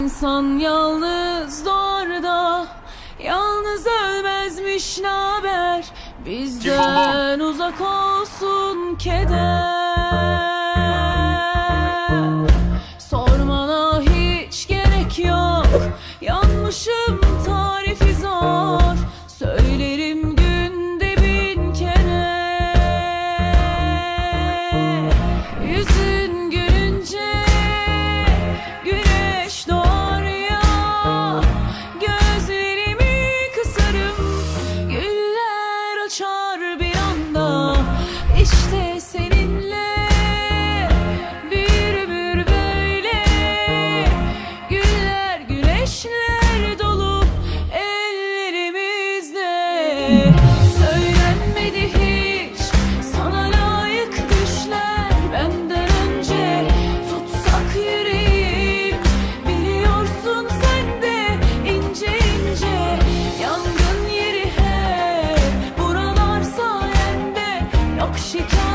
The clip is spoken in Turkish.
İnsan yalnız doğar da yalnız ölmezmiş, naber? Bizden uzak olsun keder. Sormana hiç gerek yok, yanmışım tarifi zor. Söylerim günde 1000 kere. Yüzün gülünce güneş doğar ya, gözlerimi kısarım, güller açar bir anda. İşte seninle bir ömür böyle, güller güneşler dolu ellerimizde. Söylenmedi hiç sana layık düşler benden önce. Tutsak yüreğim, biliyorsun sen de ince ince. Yangın yeri hep buralar sayende, yok şikayet.